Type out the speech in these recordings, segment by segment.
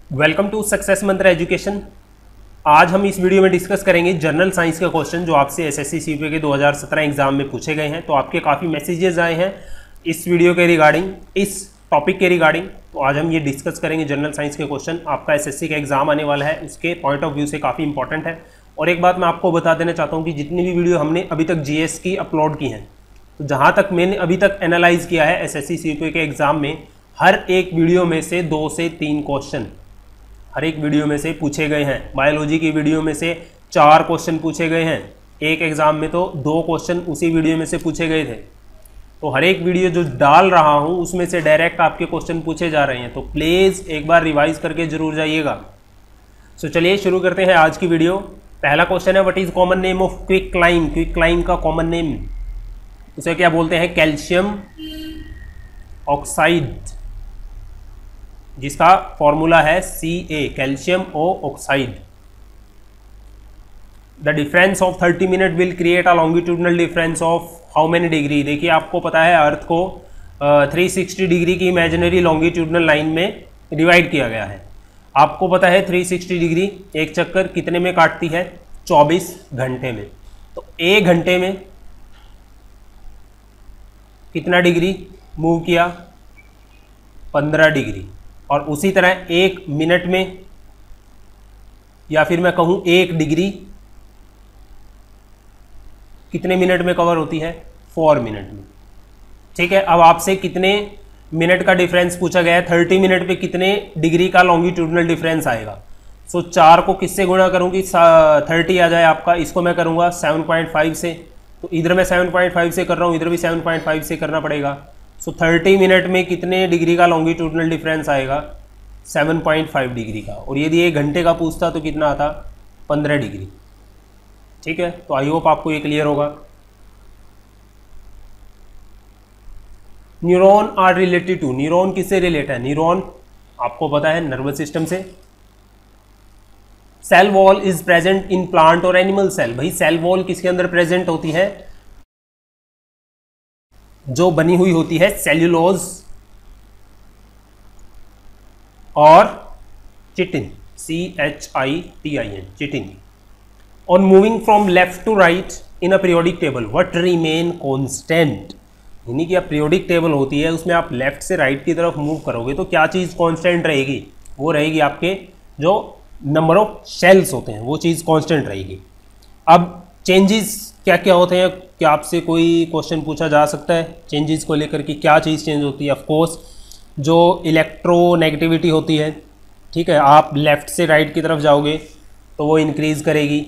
Welcome to success Mantra education. आज हम इस वीडियो में डिस्कस करेंगे जनरल साइंस का क्वेश्चन जो आपसे एसएससी सीपीओ के 2017 एग्जाम में पूछे गए हैं। तो आपके काफ़ी मैसेजेस आए हैं इस वीडियो के रिगार्डिंग, इस टॉपिक के रिगार्डिंग। तो आज हम ये डिस्कस करेंगे जनरल साइंस के क्वेश्चन। आपका एसएससी का एग्जाम आने वाला है, उसके पॉइंट ऑफ व्यू से काफ़ी इंपॉर्टेंट है। और एक बात मैं आपको बता देना चाहता हूँ कि जितनी भी वीडियो हमने अभी तक जीएस की अपलोड की हैं, तो जहाँ तक मैंने अभी तक एनालाइज किया है एसएससी सीपीओ के एग्जाम में, हर एक वीडियो में से 2 से 3 क्वेश्चन हर एक वीडियो में से पूछे गए हैं। बायोलॉजी की वीडियो में से 4 क्वेश्चन पूछे गए हैं, एक एग्जाम में तो 2 क्वेश्चन उसी वीडियो में से पूछे गए थे। तो हर एक वीडियो जो डाल रहा हूं उसमें से डायरेक्ट आपके क्वेश्चन पूछे जा रहे हैं, तो प्लीज़ एक बार रिवाइज करके जरूर जाइएगा। सो चलिए शुरू करते हैं आज की वीडियो। पहला क्वेश्चन है, what is common name of quicklime. Quicklime का कॉमन नेम उसे क्या बोलते हैं? कैल्शियम ऑक्साइड, जिसका फॉर्मूला है Ca, calcium O oxide. The difference of 30 minute will create a longitudinal difference of how many degree. देखिए आपको पता है अर्थ को 360 डिग्री की इमेजिनरी लॉन्गिट्यूडनल लाइन में डिवाइड किया गया है। आपको पता है 360 डिग्री एक चक्कर कितने में काटती है? 24 घंटे में। तो 1 घंटे में कितना डिग्री मूव किया? 15 डिग्री। और उसी तरह 1 मिनट में, या फिर मैं कहूं 1 डिग्री कितने मिनट में कवर होती है? 4 मिनट में। ठीक है, अब आपसे कितने मिनट का डिफरेंस पूछा गया है? 30 मिनट पे कितने डिग्री का लॉन्गिट्यूडनल डिफरेंस आएगा? सो 4 को किससे गुणा करूंगी? 30 आ जाए आपका, इसको मैं करूंगा 7.5 से। तो इधर मैं 7.5 से कर रहा हूं, इधर भी 7.5 से करना पड़ेगा। सो 30 मिनट में कितने डिग्री का लॉन्गिट्यूडनल डिफरेंस आएगा? 7.5 डिग्री का। और यदि 1 घंटे का पूछता तो कितना आता? 15 डिग्री। ठीक है, तो आई होप आपको ये क्लियर होगा। Neuron are related to, neuron किससे रिलेट है? न्यूरॉन आपको पता है नर्वस सिस्टम से। Cell wall is present in plant और एनिमल सेल। भाई सेल वॉल किसके अंदर प्रेजेंट होती है? जो बनी हुई होती है सेल्यूलोज और chitin, CHITIN, chitin. On moving from left to right in a periodic table what remain constant. यानी कि अब पीरियोडिक टेबल होती है, उसमें आप लेफ्ट से राइट की तरफ मूव करोगे तो क्या चीज़ कांस्टेंट रहेगी? वो रहेगी आपके जो नंबर ऑफ शेल्स होते हैं, वो चीज़ कांस्टेंट रहेगी। अब चेंजेस क्या क्या होते हैं? क्या आपसे कोई क्वेश्चन पूछा जा सकता है चेंजेस को लेकर कि क्या चीज़ चेंज होती है? ऑफ कोर्स जो इलेक्ट्रोनेगेटिविटी होती है, ठीक है, आप लेफ़्ट से राइट की तरफ जाओगे तो वो इंक्रीज़ करेगी।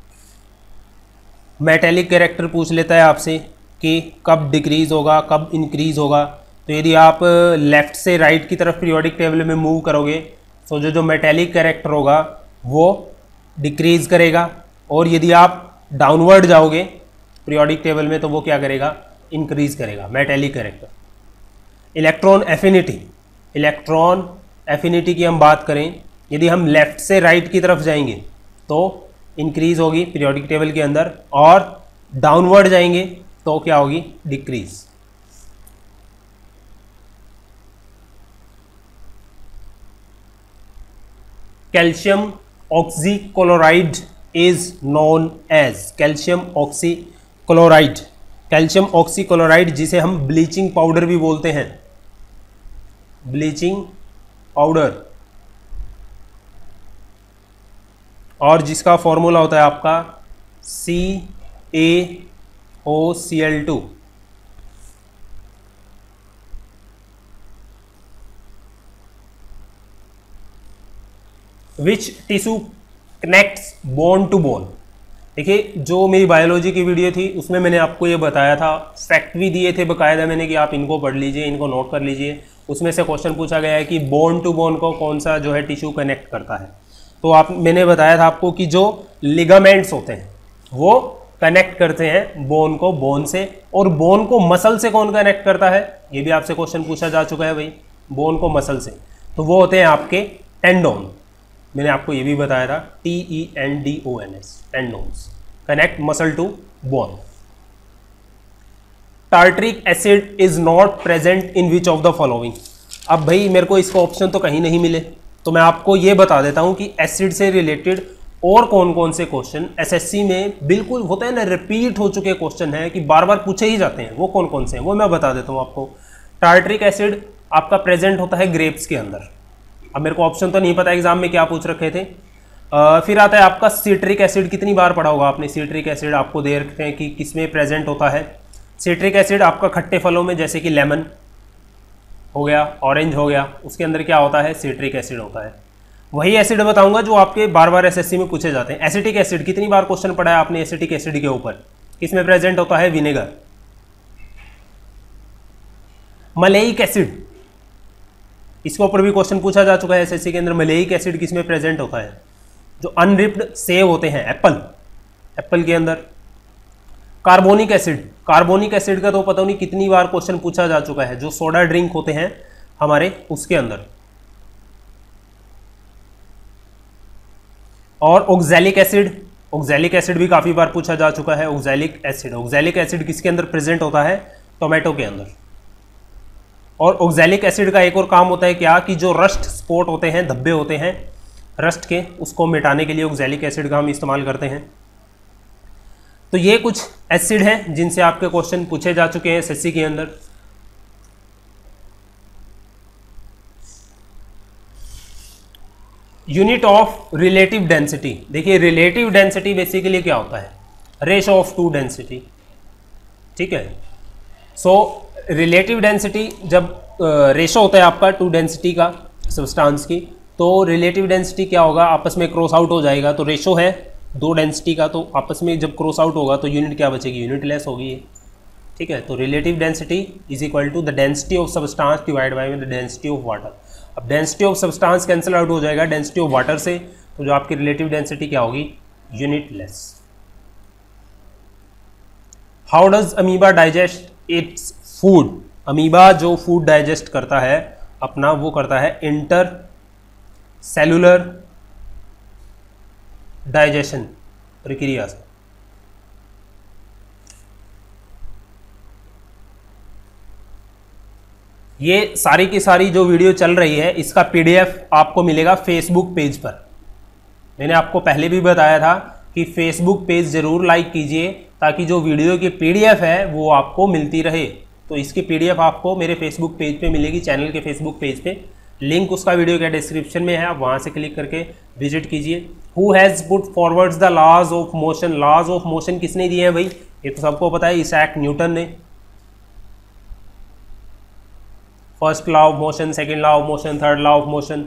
मेटेलिक कैरेक्टर पूछ लेता है आपसे कि कब डिक्रीज़ होगा, कब इंक्रीज़ होगा। तो यदि आप लेफ़्ट से राइट की तरफ पीरियोडिक टेबल में मूव करोगे तो जो मेटेलिक कैरेक्टर होगा वो डिक्रीज़ करेगा, और यदि आप डाउनवर्ड जाओगे पीरियोडिक टेबल में तो वो क्या करेगा? इंक्रीज करेगा, metallic character. Electron affinity, electron affinity की हम बात करें, यदि हम लेफ्ट से राइट की तरफ जाएंगे तो इंक्रीज होगी पीरियोडिक टेबल के अंदर, और डाउनवर्ड जाएंगे तो क्या होगी? Decrease. Calcium oxychloride is known as, calcium oxychloride, calcium oxychloride जिसे हम ब्लीचिंग पाउडर भी बोलते हैं, ब्लीचिंग पाउडर, और जिसका फॉर्मूला होता है आपका CaOCl2। Which tissue connects bone to bone. देखिए जो मेरी बायोलॉजी की वीडियो थी उसमें मैंने आपको ये बताया था, फैक्ट भी दिए थे बकायदा मैंने कि आप इनको पढ़ लीजिए, इनको नोट कर लीजिए। उसमें से क्वेश्चन पूछा गया है कि बोन टू बोन को कौन सा जो है टिश्यू कनेक्ट करता है। तो मैंने बताया था आपको कि जो लिगामेंट्स होते हैं वो कनेक्ट करते हैं बोन को बोन से, और बोन को मसल से कौन कनेक्ट करता है? ये भी आपसे क्वेश्चन पूछा जा चुका है भाई, बोन को मसल से। तो वो होते हैं आपके टेंडोन। मैंने आपको ये भी बताया था, TENDONS, tendons, connect muscle to bone. Tartaric acid is not present in which of the following. अब भाई मेरे को इसका ऑप्शन तो कहीं नहीं मिले, तो मैं आपको ये बता देता हूं कि एसिड से रिलेटेड और कौन कौन से क्वेश्चन एसएससी में बिल्कुल होता है ना, रिपीट हो चुके क्वेश्चन हैं कि बार बार पूछे ही जाते हैं, वो कौन कौन से हैं वो मैं बता देता हूं आपको। टार्टरिक एसिड आपका प्रेजेंट होता है ग्रेप्स के अंदर। अब मेरे को ऑप्शन तो नहीं पता एग्जाम में क्या पूछ रखे थे। फिर आता है आपका सिट्रिक एसिड। कितनी बार पढ़ा होगा आपने सिट्रिक एसिड? आपको दे रखते हैं कि किसमें प्रेजेंट होता है। सिट्रिक एसिड आपका खट्टे फलों में, जैसे कि लेमन हो गया, ऑरेंज हो गया, उसके अंदर क्या होता है? सिट्रिक एसिड होता है। वही एसिड बताऊंगा जो आपके बार बार एसएससी में पूछे जाते हैं। एसिटिक एसिड, कितनी बार क्वेश्चन पढ़ा है आपने एसिटिक एसिड के ऊपर? किसमें प्रेजेंट होता है? विनेगर। मलेइक एसिड, इसके ऊपर भी क्वेश्चन पूछा जा चुका है एसएससी के अंदर। मलेइक एसिड किसमें प्रेजेंट होता है? जो अनरिप्ड सेब होते हैं, एप्पल के अंदर। कार्बोनिक एसिड, कार्बोनिक एसिड का तो पता नहीं कितनी बार क्वेश्चन पूछा जा चुका है, जो सोडा ड्रिंक होते हैं हमारे उसके अंदर। और ऑक्सैलिक एसिड, ऑक्सैलिक एसिड भी काफी बार पूछा जा चुका है। ऑक्सैलिक एसिड, ऑक्सैलिक एसिड किसके अंदर प्रेजेंट होता है? टोमेटो के अंदर। और ऑक्सैलिक एसिड का एक और काम होता है क्या, कि जो रस्ट स्पॉट होते हैं, धब्बे होते हैं रस्ट के, उसको मिटाने के लिए ऑक्सैलिक एसिड का हम इस्तेमाल करते हैं। तो ये कुछ एसिड हैं जिनसे आपके क्वेश्चन पूछे जा चुके हैं एसएससी के अंदर। यूनिट ऑफ रिलेटिव डेंसिटी, देखिए रिलेटिव डेंसिटी बेसिकली क्या होता है? रेशो ऑफ टू डेंसिटी, ठीक है। सो रिलेटिव डेंसिटी जब रेशो होता है आपका टू डेंसिटी का सब्सटेंस की, तो रिलेटिव डेंसिटी क्या होगा? आपस में क्रॉस आउट हो जाएगा। तो रेशो है दो डेंसिटी का, तो आपस में जब क्रॉस आउट होगा तो यूनिट क्या बचेगी? यूनिट लेस होगी, ठीक है। तो relative density is equal to the density of substance divide by the density of water. अब density of substance cancel out हो जाएगा डेंसिटी ऑफ वाटर से, तो जो आपकी रिलेटिव डेंसिटी क्या होगी? Unitless. How does amoeba digest its food? Amoeba जो फूड डाइजेस्ट करता है अपना, वो करता है इंटर सेलुलर डाइजेशन प्रक्रिया से। ये सारी की सारी जो वीडियो चल रही है, इसका पीडीएफ आपको मिलेगा फेसबुक पेज पर। मैंने आपको पहले भी बताया था कि फेसबुक पेज जरूर लाइक कीजिए, ताकि जो वीडियो की पीडीएफ है वो आपको मिलती रहे। तो इसकी पीडीएफ आपको मेरे फेसबुक पेज पे मिलेगी, चैनल के फेसबुक पेज पे। लिंक उसका वीडियो के डिस्क्रिप्शन में है, आप वहाँ से क्लिक करके विजिट कीजिए। Who has put forwards the laws of motion? Laws of motion किसने दिए हैं भाई? ये तो सबको पता है, इसैक न्यूटन ने। First law of motion, second law of motion, third law of motion.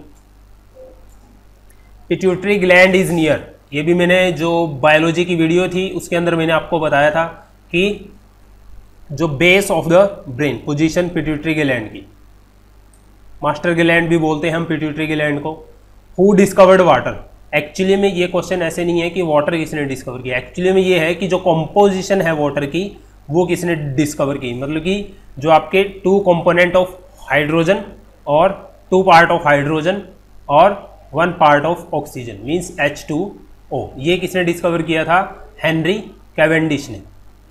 Pituitary gland is near, ये भी मैंने जो बायोलॉजी की वीडियो थी उसके अंदर मैंने आपको बताया था कि जो base of the brain position pituitary gland की, मास्टर ग्लैंड भी बोलते हैं हम पिट्यूटरी ग्लैंड को। Who discovered water? एक्चुअली में ये क्वेश्चन ऐसे नहीं है कि वाटर किसने डिस्कवर किया, एक्चुअली में ये है कि जो कंपोजिशन है वाटर की वो किसने डिस्कवर की। मतलब कि जो आपके टू कंपोनेंट ऑफ हाइड्रोजन और टू पार्ट ऑफ हाइड्रोजन और one part of oxygen means H2O, ये किसने डिस्कवर किया था? हेनरी कैवेंडिश ने।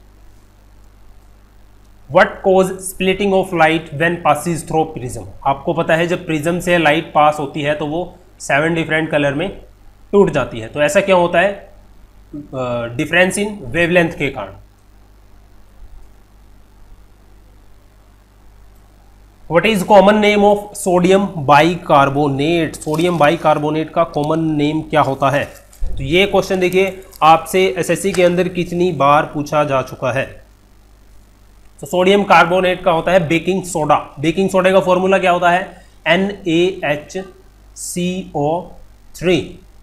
What cause splitting of light when passes through prism? आपको पता है जब प्रिज्म से लाइट पास होती है तो वो 7 डिफरेंट कलर में टूट जाती है। तो ऐसा क्यों होता है? डिफरेंस इन वेवलेंथ के कारण। What is common name of sodium bicarbonate? Sodium bicarbonate का कॉमन नेम क्या होता है? तो ये क्वेश्चन देखिए आपसे एसएससी के अंदर कितनी बार पूछा जा चुका है। तो सोडियम कार्बोनेट का होता है बेकिंग सोडा। बेकिंग सोडा का फॉर्मूला क्या होता है? NaHCO3।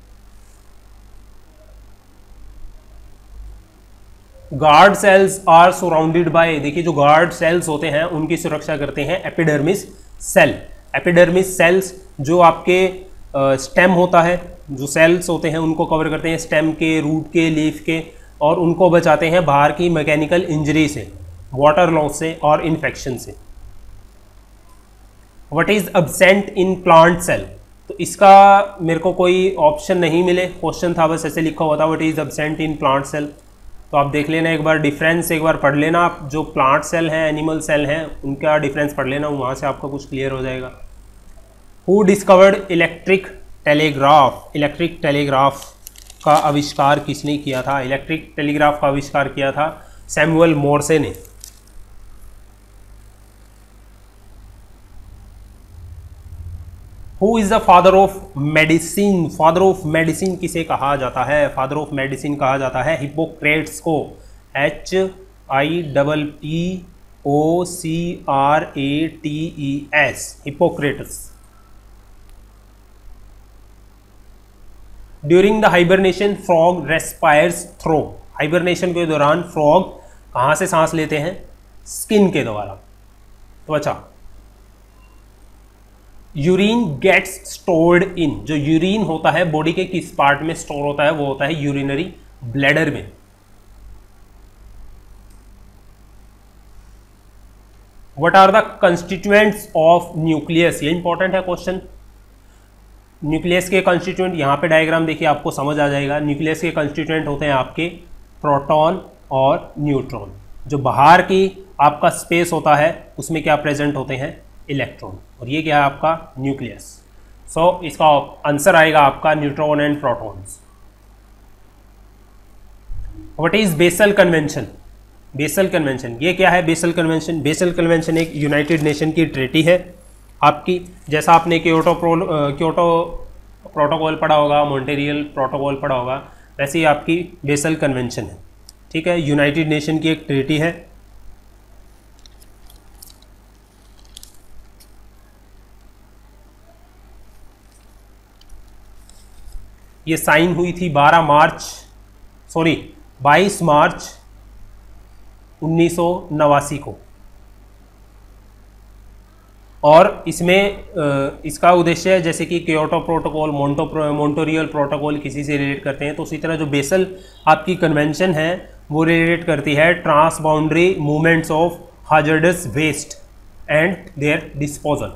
Guard cells are surrounded by, देखिए जो गार्ड सेल्स होते हैं उनकी सुरक्षा करते हैं एपिडर्मिस सेल। एपिडर्मिस सेल्स जो आपके स्टेम होता है, जो सेल्स होते हैं उनको कवर करते हैं, स्टेम के, रूट के, लीफ के, और उनको बचाते हैं बाहर की मैकेनिकल इंजरी से, वाटर लॉस से और इन्फेक्शन से। What is absent in plant cell? तो इसका मेरे को कोई ऑप्शन नहीं मिले, क्वेश्चन था बस ऐसे लिखा हुआ था what is absent in plant cell. तो आप देख लेना एक बार, डिफरेंस एक बार पढ़ लेना आप, जो प्लांट सेल हैं, एनिमल सेल हैं, उनका डिफरेंस पढ़ लेना, वहाँ से आपका कुछ क्लियर हो जाएगा। Who discovered electric telegraph? Electric telegraph का आविष्कार किसने किया था? इलेक्ट्रिक टेलीग्राफ का आविष्कार किया था सैमुअल मोर्से ने। Who is the father of medicine? Father of medicine किसे कहा जाता है? फादर ऑफ मेडिसिन कहा जाता है हिप्पोक्रेट्स को। HIPPOCRATES, Hippocrates. During the hibernation frog respires through. Hibernation के दौरान फ्रॉग कहाँ से सांस लेते हैं? स्किन के द्वारा, त्वचा। Urine gets stored in. जो यूरिन होता है बॉडी के किस पार्ट में स्टोर होता है? वो होता है यूरिनरी ब्लैडर में। What are the constituents of nucleus? ये इंपॉर्टेंट है क्वेश्चन। न्यूक्लियस के कंस्टिट्यूएंट, यहाँ पे डायग्राम देखिए आपको समझ आ जाएगा। न्यूक्लियस के कंस्टिट्यूएंट होते हैं आपके प्रोटॉन और न्यूट्रॉन। जो बाहर की आपका स्पेस होता है उसमें क्या प्रेजेंट होते हैं? इलेक्ट्रॉन। और ये क्या है आपका? न्यूक्लियस। सो इसका आंसर आएगा आपका neutron and protons. What is Basel convention? Basel convention ये क्या है? बेसल कन्वेंशन, बेसल कन्वेंशन एक यूनाइटेड नेशन की ट्रीटी है आपकी। जैसा आपने क्योटो प्रोटोकॉल पढ़ा होगा, मॉन्ट्रियल प्रोटोकॉल पढ़ा होगा, वैसे ही आपकी बेसल कन्वेंशन है। ठीक है, यूनाइटेड नेशन की एक ट्रीटी है। ये साइन हुई थी 22 मार्च 1989 को। और इसमें इसका उद्देश्य है, जैसे कि क्योटो प्रोटोकॉल, मॉन्ट्रियल प्रोटोकॉल किसी से रिलेट करते हैं, तो उसी तरह जो बेसल आपकी कन्वेंशन है वो रिलेट करती है trans boundary movements of hazardous waste and their disposal.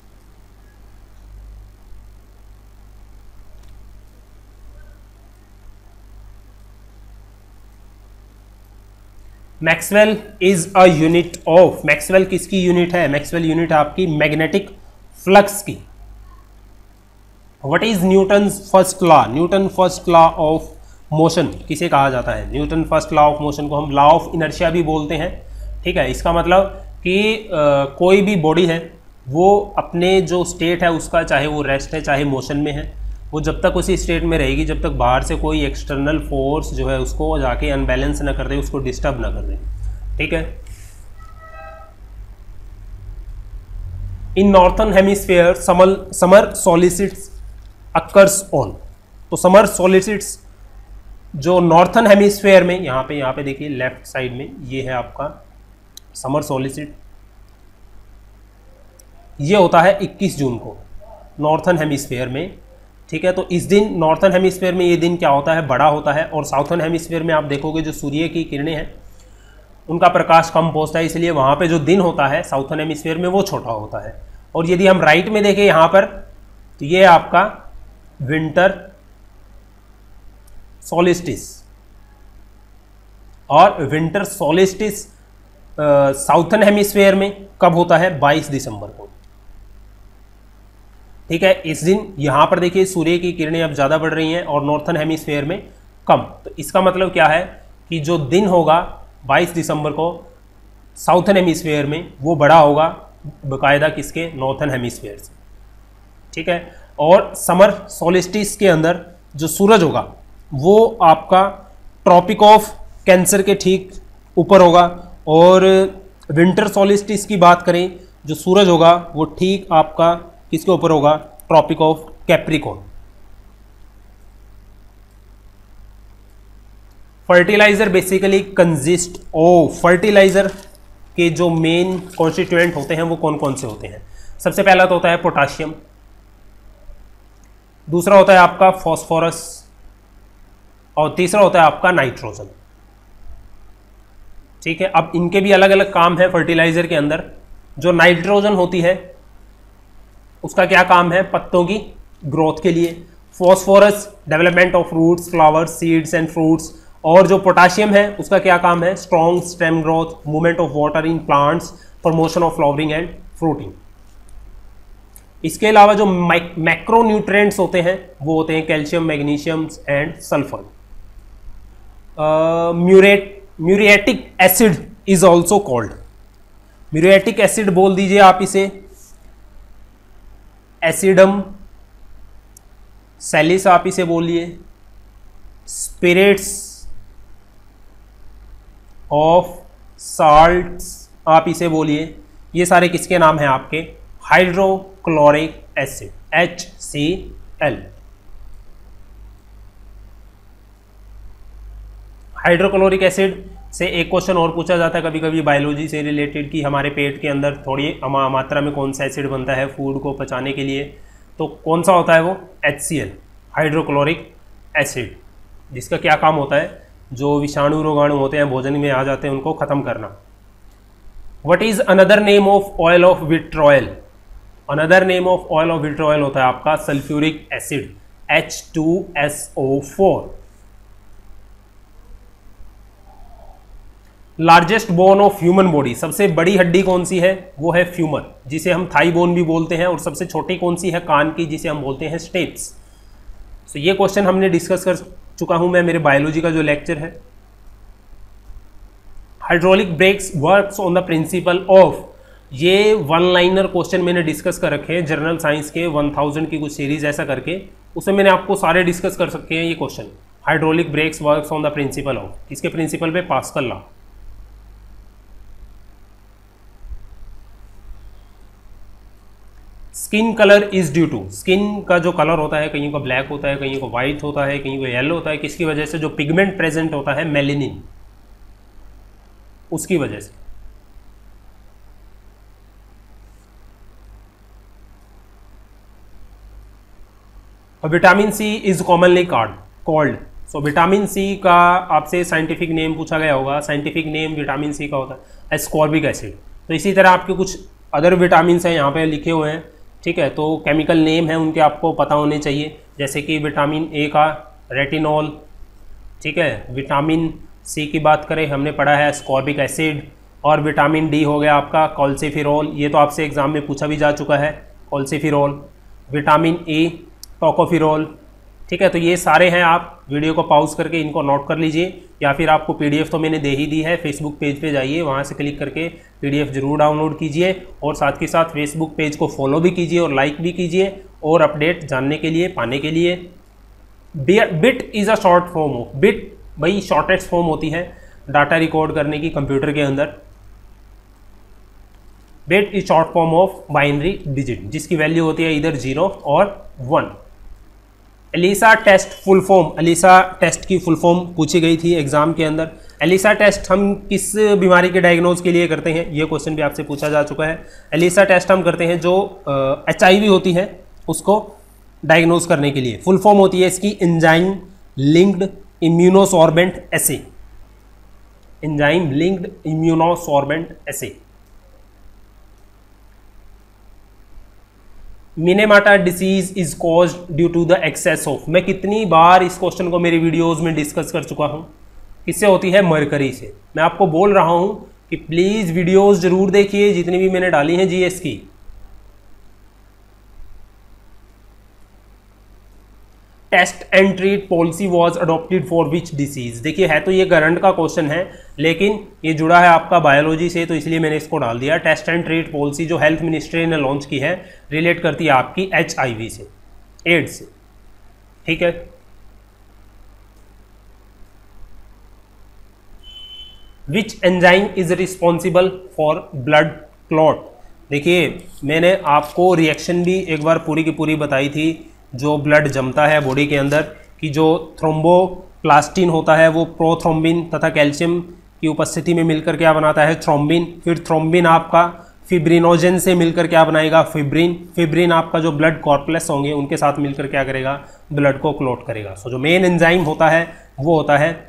Maxwell is a unit of. Maxwell किसकी यूनिट है? मैक्सवेल यूनिट आपकी मैग्नेटिक फ्लक्स की। What is Newton first law? Newton first law of motion किसे कहा जाता है? Newton first law of motion को हम लॉ ऑफ इनर्शिया भी बोलते हैं। ठीक है, इसका मतलब कि कोई भी बॉडी है वो अपने जो स्टेट है उसका, चाहे वो रेस्ट है चाहे मोशन में है, वो जब तक उसी स्टेट में रहेगी जब तक बाहर से कोई एक्सटर्नल फोर्स जो है उसको जाके अनबैलेंस ना कर दे, उसको डिस्टर्ब ना कर दे। ठीक है। In northern hemisphere summer solstice occurs on. तो समर सॉलिस्टिस जो नॉर्थन हेमिस्फीयर में, यहाँ पे देखिए लेफ्ट साइड में ये है आपका समर सॉलिस्टिस। ये होता है 21 जून को नॉर्थन हेमिस्फीयर में। ठीक है, तो इस दिन नॉर्थन हेमिस्फीयर में ये दिन क्या होता है? बड़ा होता है। और साउथर्न हेमिस्फीयर में आप देखोगे जो सूर्य की किरणें हैं उनका प्रकाश कम पहुंचता है, इसलिए वहाँ पे जो दिन होता है साउथर्न हेमिस्फीयर में वो छोटा होता है। और यदि हम राइट में देखें यहाँ पर, तो ये आपका विंटर सोलिस्टिस। और विंटर सोलिस्टिस साउथर्न हेमिस्फीयर में कब होता है? 22 दिसंबर को। ठीक है, इस दिन यहाँ पर देखिए सूर्य की किरणें अब ज़्यादा बढ़ रही हैं और नॉर्थन हेमिस्फीयर में कम। तो इसका मतलब क्या है कि जो दिन होगा 22 दिसंबर को साउथर्न हेमिस्फीयर में वो बड़ा होगा बाकायदा किसके? नॉर्थन हेमिस्फीयर से। ठीक है, और समर सोलिस्टिस के अंदर जो सूरज होगा वो आपका ट्रॉपिक ऑफ कैंसर के ठीक ऊपर होगा। और विंटर सोलिस्टिस की बात करें, जो सूरज होगा वो ठीक आपका किसके ऊपर होगा? Tropic of Capricorn. Fertiliser basically consist of. Fertiliser के जो मेन कॉन्स्टिट्यूएंट होते हैं वो कौन कौन से होते हैं? सबसे पहला तो होता है पोटाशियम, दूसरा होता है आपका फॉस्फोरस, और तीसरा होता है आपका नाइट्रोजन। ठीक है, अब इनके भी अलग अलग काम है फर्टिलाइजर के अंदर। जो नाइट्रोजन होती है उसका क्या काम है? पत्तों की ग्रोथ के लिए। Phosphorus development of roots, flowers, seeds and fruits. और जो पोटाशियम है उसका क्या काम है? Strong stem growth, movement of water in plants, promotion of flowering and fruiting. इसके अलावा जो मैक्रोन्यूट्रिएंट्स होते हैं वो होते हैं calcium, magnesium and sulphur. Muriatic acid is also called, muriatic acid बोल दीजिए आप इसे, एसिडम सैलिस आप इसे बोलिए, स्पिरिट्स ऑफ साल्ट्स आप इसे बोलिए। ये सारे किसके नाम हैं आपके? Hydrochloric acid, HCl। Hydrochloric acid से एक क्वेश्चन और पूछा जाता है कभी कभी बायोलॉजी से रिलेटेड कि हमारे पेट के अंदर थोड़ी मात्रा में कौन सा एसिड बनता है फूड को पचाने के लिए, तो कौन सा होता है वो? HCl, हाइड्रोक्लोरिक एसिड, जिसका क्या काम होता है? जो विषाणु रोगाणु होते हैं भोजन में आ जाते हैं उनको खत्म करना। What is another name of oil of vitriol? Another name of oil of vitriol होता है आपका sulphuric acid, H2SO4। Largest bone of human body, सबसे बड़ी हड्डी कौन सी है? वो है फ्यूमर, जिसे हम थाई बोन भी बोलते हैं। और सबसे छोटी कौन सी है? कान की, जिसे हम बोलते हैं स्टेप्स। तो ये क्वेश्चन हमने डिस्कस कर चुका हूं मैं मेरे बायोलॉजी का जो लेक्चर है। Hydraulic brakes works on the principle of, ये वन लाइनर क्वेश्चन मैंने डिस्कस कर रखे हैं जनरल साइंस के 1000 की कुछ सीरीज ऐसा करके, उसमें मैंने आपको सारे डिस्कस कर सकते हैं ये question. Hydraulic brakes works on the principle of, किसके प्रिंसिपल पे? Pascal law. Skin colour is due to, skin का जो कलर होता है कहीं का ब्लैक होता है, कहीं को व्हाइट होता है, कहीं को येलो होता है, किसकी वजह से? जो पिगमेंट प्रेजेंट होता है मेलेनिन, उसकी वजह से। Vitamin C is commonly called, so vitamin C का आपसे साइंटिफिक नेम पूछा गया होगा, साइंटिफिक नेम विटामिन सी का होता है एस्कॉर्बिक एसिड। तो इसी तरह आपके कुछ अदर विटामिन हैं यहाँ पे लिखे हुए हैं, ठीक है, तो केमिकल नेम है उनके आपको पता होने चाहिए, जैसे कि विटामिन ए का रेटिनॉल, ठीक है। विटामिन सी की बात करें हमने पढ़ा है एस्कॉर्बिक एसिड, और विटामिन डी हो गया आपका कॉल्सिफिरोल, ये तो आपसे एग्जाम में पूछा भी जा चुका है कॉल्सिफिरोल। विटामिन ए टोकोफिरोल, ठीक है। तो ये सारे हैं, आप वीडियो को पॉज करके इनको नोट कर लीजिए, या फिर आपको पीडीएफ तो मैंने दे ही दी है, फेसबुक पेज पे जाइए, वहाँ से क्लिक करके पीडीएफ जरूर डाउनलोड कीजिए, और साथ के साथ फेसबुक पेज को फॉलो भी कीजिए और लाइक भी कीजिए, और अपडेट जानने के लिए, पाने के लिए। Bit is a short form of, bit भाई शॉर्टेस्ट फॉर्म होती है डाटा रिकॉर्ड करने की कंप्यूटर के अंदर। Bit is short form of binary digit, जिसकी वैल्यू होती है इधर 0 और 1। ELISA test full form, ELISA test की फुल फॉर्म पूछी गई थी एग्जाम के अंदर। एलिसा टेस्ट हम किस बीमारी के डायग्नोज के लिए करते हैं, ये क्वेश्चन भी आपसे पूछा जा चुका है। एलिसा टेस्ट हम करते हैं जो HIV होती है उसको डायग्नोज करने के लिए। फुल फॉर्म होती है इसकी enzyme linked immunosorbent assay, enzyme linked immunosorbent assay. Minamata disease is caused due to the excess of, मैं कितनी बार इस क्वेश्चन को मेरी वीडियोस में डिस्कस कर चुका हूं, किससे होती है? मरकरी से। मैं आपको बोल रहा हूं कि प्लीज वीडियोस जरूर देखिए जितनी भी मैंने डाली हैं जीएस की। Test and treat policy was adopted for which disease, देखिए है तो ये करंट का क्वेश्चन है, लेकिन ये जुड़ा है आपका बायोलॉजी से, तो इसलिए मैंने इसको डाल दिया। टेस्ट एंड ट्रीट पॉलिसी जो हेल्थ मिनिस्ट्री ने लॉन्च की है, रिलेट करती है आपकी HIV से, एड्स से, ठीक है। Which enzyme is responsible for blood clot, देखिए मैंने आपको रिएक्शन भी एक बार पूरी की पूरी बताई थी, जो ब्लड जमता है बॉडी के अंदर, कि जो थ्रोम्बोप्लास्टिन होता है वो प्रोथ्रोम्बिन तथा कैल्शियम की उपस्थिति में मिलकर क्या बनाता है? थ्रोम्बिन। फिर थ्रोम्बिन आपका फिब्रिनोजन से मिलकर क्या बनाएगा? फिब्रिन। फिब्रिन आपका जो ब्लड कॉर्पलेस होंगे उनके साथ मिलकर क्या करेगा? ब्लड को क्लॉट करेगा। सो जो मेन एंजाइम होता है वो होता है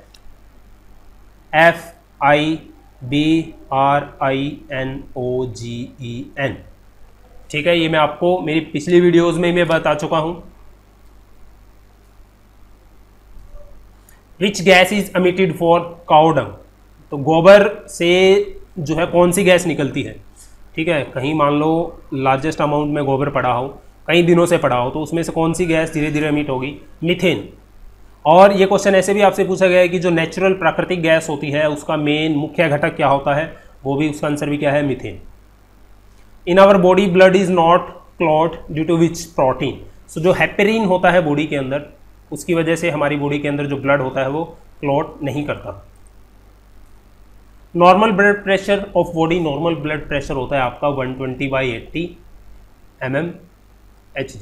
FIBRINOGEN, ठीक है। ये मैं आपको मेरी पिछली वीडियोस में मैं बता चुका हूं। Which gas is emitted for cow dung, तो गोबर से जो है कौन सी गैस निकलती है? ठीक है, कहीं मान लो लार्जेस्ट अमाउंट में गोबर पड़ा हो, कई दिनों से पड़ा हो, तो उसमें से कौन सी गैस धीरे धीरे एमिट होगी? मीथेन। और ये क्वेश्चन ऐसे भी आपसे पूछा गया है कि जो नेचुरल प्राकृतिक गैस होती है उसका मेन मुख्य घटक क्या होता है, वो भी उसका आंसर भी क्या है? Methane. In our body blood is not clot due to which protein. So जो हेपेरिन होता है बॉडी के अंदर, उसकी वजह से हमारी बॉडी के अंदर जो ब्लड होता है वो क्लॉट नहीं करता। Normal blood pressure of body, normal blood pressure होता है आपका 120/80 mmHg।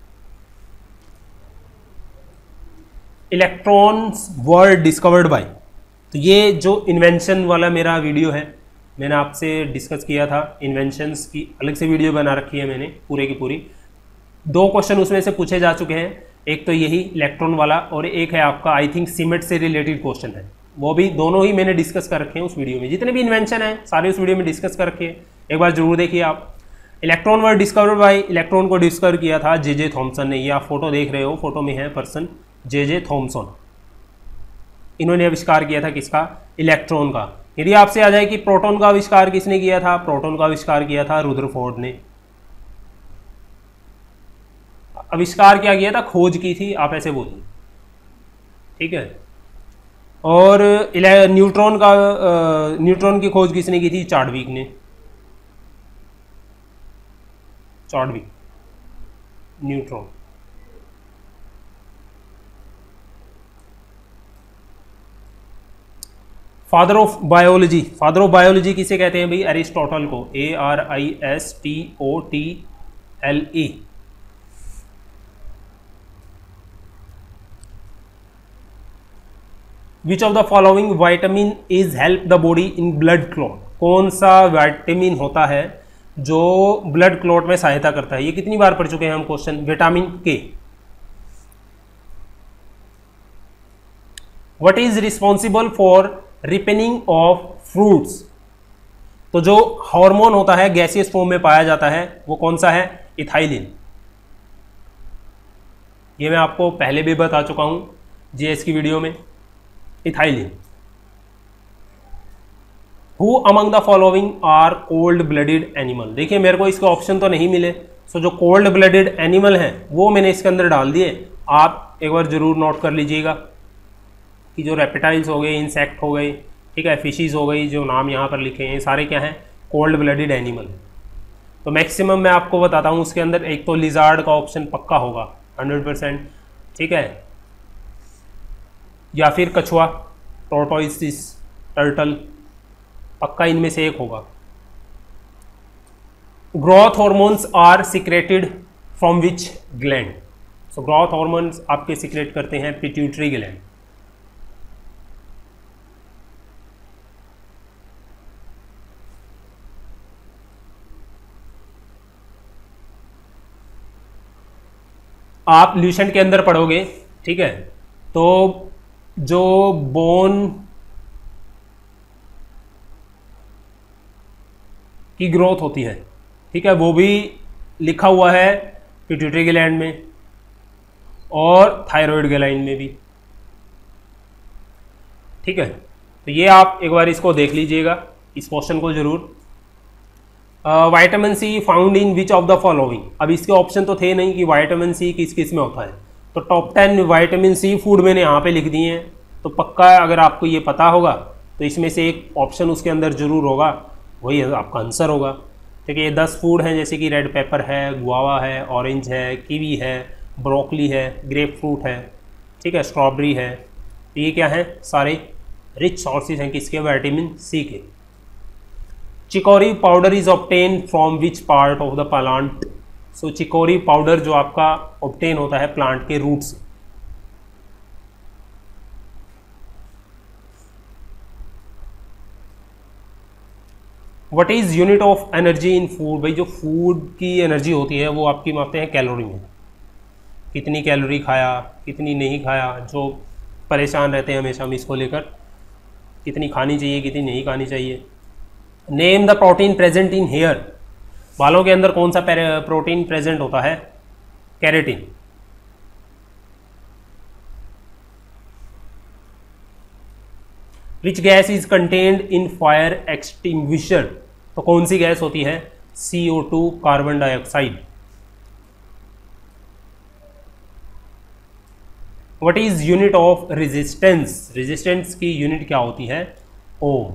Electrons were discovered by, तो ये जो इन्वेंशन वाला मेरा वीडियो है, मैंने आपसे डिस्कस किया था, इन्वेंशंस की अलग से वीडियो बना रखी है मैंने पूरे की पूरी। 2 क्वेश्चन उसमें से पूछे जा चुके हैं, एक तो यही इलेक्ट्रॉन वाला और एक है आपका आई थिंक सीमेंट से रिलेटेड क्वेश्चन है, वो भी दोनों ही मैंने डिस्कस कर रखे हैं उस वीडियो में। जितने भी इन्वेंशन है सारे उस वीडियो में डिस्कस कर रखे हैं, एक बार जरूर देखिए आप। Electron were discovered by, electron को डिस्कवर किया था जे थॉमसन ने। ये आप फोटो देख रहे हो, फोटो में है पर्सन जे थॉमसन। इन्होंने आविष्कार किया था किसका? इलेक्ट्रॉन का। यदि आपसे आ जाए कि प्रोटॉन का आविष्कार किसने किया था? प्रोटॉन का आविष्कार किया था रुदरफोर्ड ने। आविष्कार क्या किया था? खोज की थी, आप ऐसे बोलिए, ठीक है। और न्यूट्रॉन की खोज किसने की थी? चार्डविक ने। Chadwick, neutron. Father of biology, father of biology किसे कहते हैं भाई? एरिस्टोटल को, ARISTOTLE। Which of the following vitamin is help the body in blood clot? कौन सा वाइटामिन होता है जो ब्लड क्लॉट में सहायता करता है? ये कितनी बार पढ़ चुके हैं हम question. Vitamin K. What is responsible for ripening of fruits? तो जो हार्मोन होता है गैसियस फॉर्म में पाया जाता है वो कौन सा है? इथाइलिन। ये मैं आपको पहले भी बता चुका हूं जीएस की वीडियो में। Ethylene. Who among the following are cold blooded animal? देखिए मेरे को इसके ऑप्शन तो नहीं मिले, सो जो कोल्ड ब्लडेड एनिमल हैं वो मैंने इसके अंदर डाल दिए। आप एक बार जरूर नोट कर लीजिएगा कि जो रेप्टाइल्स हो गए, इंसेक्ट हो गए, ठीक है, फिशीज हो गई, जो नाम यहाँ पर लिखे हैं सारे क्या हैं? Cold blooded animal. तो मैक्सिमम मैं आपको बताता हूँ उसके अंदर एक तो लिजार्ड का ऑप्शन पक्का होगा 100%, ठीक है, या फिर कछुआ, टोर्टोइसिस, टर्टल, पक्का इनमें से एक होगा। Growth hormones are secreted from which gland? So growth hormones आपके सिक्रेट करते हैं पिट्यूटरी ग्लैंड। आप ल्यूसेंट के अंदर पढ़ोगे, ठीक है, तो जो बोन की ग्रोथ होती है, ठीक है, वो भी लिखा हुआ है पिट्यूटरी ग्लैंड में और थायराइड ग्लैंड में भी, ठीक है। तो ये आप एक बार इसको देख लीजिएगा, इस क्वेश्चन को जरूर। Vitamin C found in which of the following? अब इसके ऑप्शन तो थे नहीं कि वाइटामिन सी किस किस में होता है, तो टॉप 10 विटामिन सी फूड मैंने यहाँ पे लिख दिए हैं। तो पक्का अगर आपको ये पता होगा तो इसमें से एक ऑप्शन उसके अंदर जरूर होगा, वही आपका आंसर होगा, ठीक है। ये 10 फूड हैं, जैसे कि रेड पेपर है, गुआवा है, ऑरेंज है, कीवी है, ब्रोकली है, ग्रेप फ्रूट है, ठीक है, स्ट्रॉबेरी है। तो ये क्या है? सारे रिच सोर्सेज हैं किसके? विटामिन सी के। Chicory powder is obtain from which part of the plant? So chicory powder जो आपका ऑब्टेन होता है प्लांट के रूट से। What is unit of energy in food? भाई जो फूड की एनर्जी होती है वो आपकी मापते हैं कैलोरी में, कितनी कैलोरी खाया, कितनी नहीं खाया। जो परेशान रहते हैं हमेशा हम इसको लेकर, कितनी खानी चाहिए, कितनी नहीं खानी चाहिए। Name the protein present in hair? बालों के अंदर कौन सा प्रोटीन प्रेजेंट होता है? Keratin. Which gas is contained in fire extinguisher? तो कौन सी गैस होती है? CO2 carbon dioxide. What is unit of resistance? Resistance की यूनिट क्या होती है? Ohm.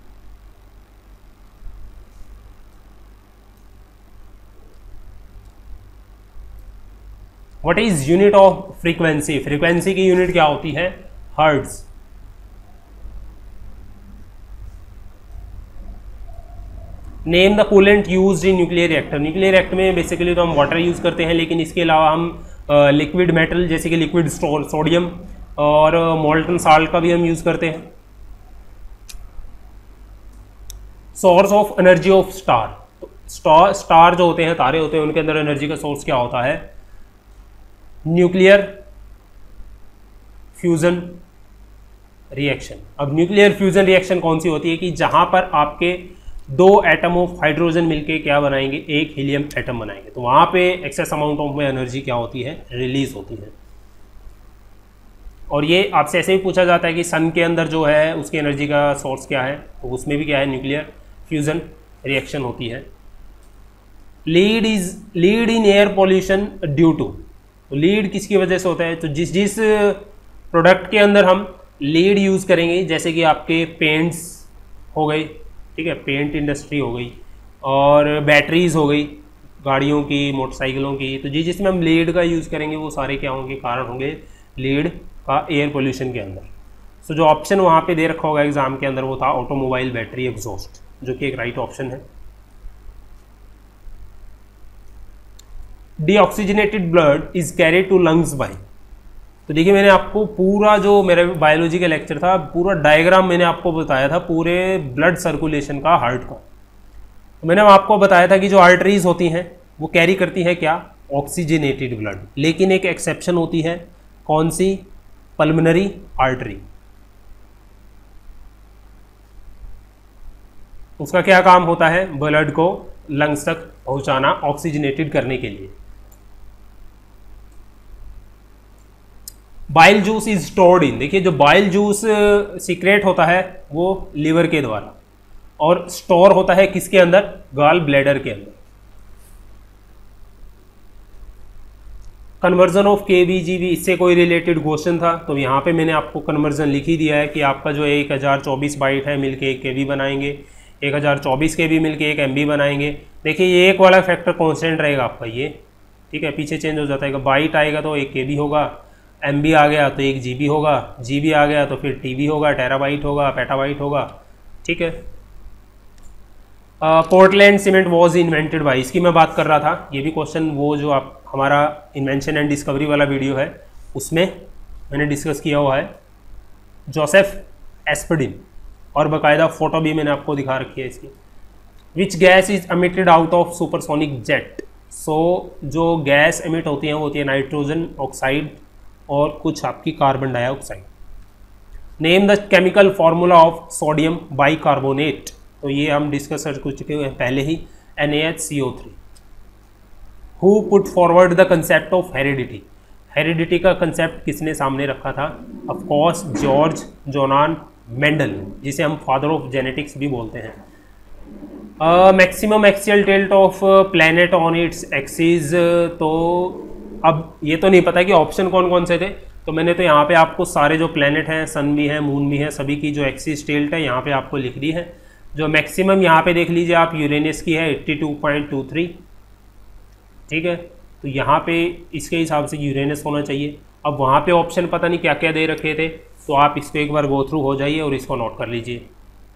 What is unit of frequency? Frequency की यूनिट क्या होती है? Hertz. Name the coolant used in nuclear reactor. Nuclear reactor में बेसिकली तो हम वाटर यूज करते हैं, लेकिन इसके अलावा हम लिक्विड मेटल जैसे कि लिक्विड सोडियम और मोल्टन साल्ट का भी हम यूज करते हैं। Source of energy of star. तो स्टार जो होते हैं, तारे होते हैं, उनके अंदर एनर्जी का सोर्स क्या होता है? Nuclear fusion reaction. अब न्यूक्लियर फ्यूजन रिएक्शन कौन सी होती है कि जहां पर आपके दो एटम ऑफ हाइड्रोजन मिलके क्या बनाएंगे? एक हीलियम एटम बनाएंगे। तो वहां पे एक्सेस अमाउंट ऑफ में एनर्जी क्या होती है? रिलीज होती है। और ये आपसे ऐसे भी पूछा जाता है कि सन के अंदर जो है उसकी एनर्जी का सोर्स क्या है, तो उसमें भी क्या है? न्यूक्लियर फ्यूजन रिएक्शन होती है। Lead in air pollution due to. तो लीड किसकी वजह से होता है? तो जिस प्रोडक्ट के अंदर हम लीड यूज़ करेंगे, जैसे कि आपके पेंट्स हो गई, ठीक है, पेंट इंडस्ट्री हो गई, और बैटरीज हो गई गाड़ियों की, मोटरसाइकिलों की, तो जिसमें हम लीड का यूज़ करेंगे वो सारे क्या होंगे? कारण होंगे लीड का एयर पोल्यूशन के अंदर। सो जो ऑप्शन वहाँ पे दे रखा होगा एग्जाम के अंदर वो था ऑटोमोबाइल बैटरी एग्जॉस्ट, जो कि एक राइट ऑप्शन है। Deoxygenated blood is carried to lungs by. तो देखिए मैंने आपको पूरा जो मेरा बायोलॉजी का लेक्चर था, पूरा डायग्राम मैंने आपको बताया था पूरे ब्लड सर्कुलेशन का, हार्ट का। तो मैंने आपको बताया था कि जो आर्टरीज होती हैं वो कैरी करती है क्या? Oxygenated blood. लेकिन एक एक्सेप्शन होती है, कौन सी? Pulmonary artery. उसका क्या काम होता है? ब्लड को लंग्स तक पहुंचाना, ऑक्सीजनेटेड करने के लिए। Bile juice is stored in. देखिए जो बाइल जूस सीक्रेट होता है वो लीवर के द्वारा, और स्टोर होता है किसके अंदर? गॉल ब्लैडर के अंदर। कन्वर्जन ऑफ केबीजीबी, इससे कोई रिलेटेड क्वेश्चन था, तो यहाँ पे मैंने आपको कन्वर्जन लिख ही दिया है कि आपका जो 1024 बाइट है मिलके 1 KB बनाएंगे, 1024 KB मिलके 1 MB बनाएंगे। देखिए ये एक वाला फैक्टर कांस्टेंट रहेगा आपका ये, ठीक है, पीछे चेंज हो जाता है। बाइट आएगा तो 1 KB होगा, MB आ गया तो 1 GB होगा, GB आ गया तो फिर TB होगा, टेराबाइट होगा, पेटाबाइट होगा, ठीक है। Portland cement was invented by, इसकी मैं बात कर रहा था। ये भी क्वेश्चन वो जो आप हमारा इन्वेंशन एंड डिस्कवरी वाला वीडियो है उसमें मैंने डिस्कस किया हुआ है, जोसेफ एस्पर्डिन, और बाकायदा फोटो भी मैंने आपको दिखा रखी है इसकी। Which gas is emitted out of supersonic jet. So जो गैस एमिट होती हैं वो होती है नाइट्रोजन ऑक्साइड और कुछ आपकी carbon dioxide. Name the chemical formula of sodium bicarbonate, तो ये हम डिस्कस कर चुके हैं पहले ही, NaHCO3। Who put forward the concept of heredity. Heredity का कंसेप्ट किसने सामने रखा था? Of course George Johann Mendel, जिसे हम फादर ऑफ जेनेटिक्स भी बोलते हैं। Maximum axial tilt of planet on its axis, तो अब ये तो नहीं पता कि ऑप्शन कौन कौन से थे, तो मैंने तो यहाँ पे आपको सारे जो प्लैनेट हैं, सन भी है, मून भी है, सभी की जो एक्सिस टिल्ट है यहाँ पे आपको लिख दी है। जो मैक्सिमम यहाँ पे देख लीजिए आप, यूरेनस की है 82.23, ठीक है, तो यहाँ पे इसके हिसाब से यूरेनस होना चाहिए। अब वहाँ पे ऑप्शन पता नहीं क्या क्या दे रखे थे, तो आप इसको एक बार गो थ्रू हो जाइए और इसको नोट कर लीजिए।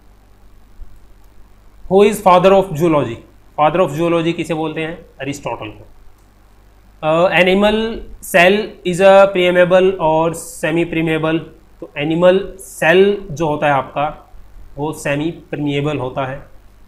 Who is father of zoology. Father of zoology किसे बोलते हैं? अरिस्टोटल को। Animal cell is a permeable और सेमी प्रीमेबल, तो एनिमल सेल जो होता है आपका वो सेमी प्रीमेबल होता है।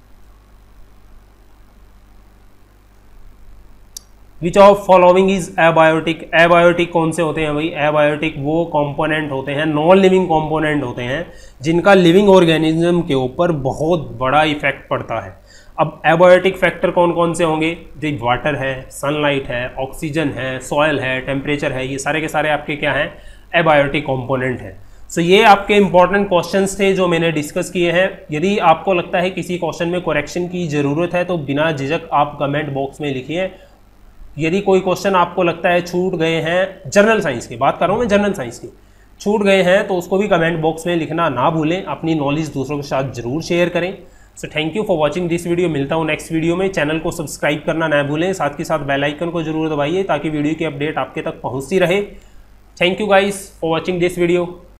Which of following is abiotic. Abiotic कौन से होते हैं भाई? एबायोटिक वो कंपोनेंट होते हैं, नॉन लिविंग कंपोनेंट होते हैं, जिनका लिविंग ऑर्गेनिज्म के ऊपर बहुत बड़ा इफेक्ट पड़ता है। अब एबायोटिक फैक्टर कौन कौन से होंगे? जो वाटर है, सनलाइट है, ऑक्सीजन है, सॉयल है, टेम्परेचर है, ये सारे के सारे आपके क्या हैं? एबायोटिक कंपोनेंट हैं। सो ये आपके इंपॉर्टेंट क्वेश्चंस थे जो मैंने डिस्कस किए हैं। यदि आपको लगता है किसी क्वेश्चन में करेक्शन की ज़रूरत है तो बिना झिझक आप कमेंट बॉक्स में लिखिए। यदि कोई क्वेश्चन आपको लगता है छूट गए हैं, जनरल साइंस की बात कर रहा हूँ मैं, जनरल साइंस की छूट गए हैं, तो उसको भी कमेंट बॉक्स में लिखना ना भूलें। अपनी नॉलेज दूसरों के साथ जरूर शेयर करें। So thank you for watching this video. मिलता हूँ नेक्स्ट वीडियो में। चैनल को सब्सक्राइब करना ना भूलें, साथ के साथ बेल आइकन को जरूर दबाइए ताकि वीडियो की अपडेट आपके तक पहुँचती रहे। Thank you guys for watching this video.